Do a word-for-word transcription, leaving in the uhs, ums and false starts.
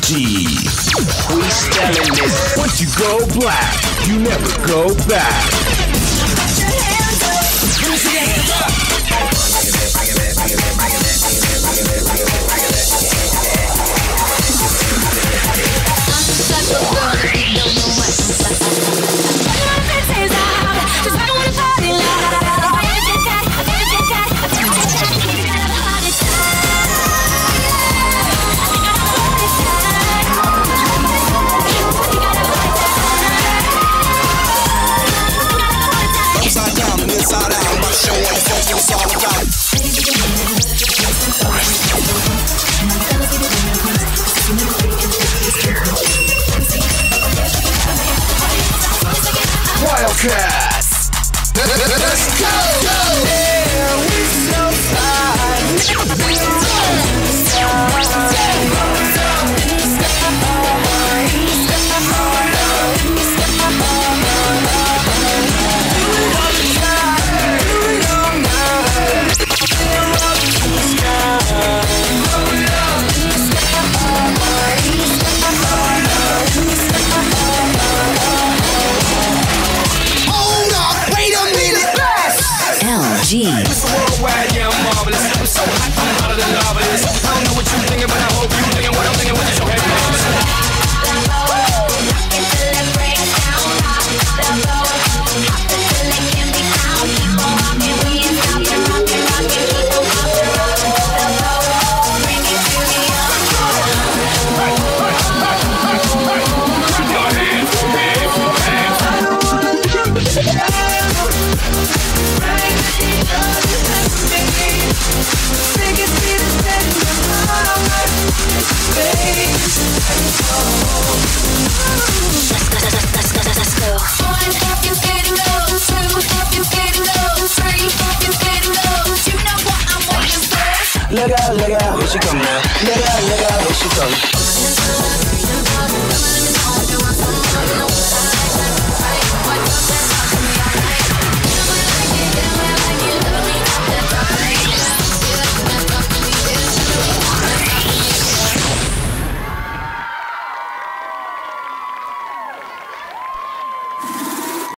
G. We selling this. Once you go black, you never go back. Wildcats! Let's go! Yeah, we so fly. G. It's worldwide, yeah, I'm marvelous. I'm so hot, I'm hotter than lava is. I don't know what you're thinking, but I hope you're thinking what I'm thinking with this. Okay, Look out, look out, here she come now. Look out, look out, here she come.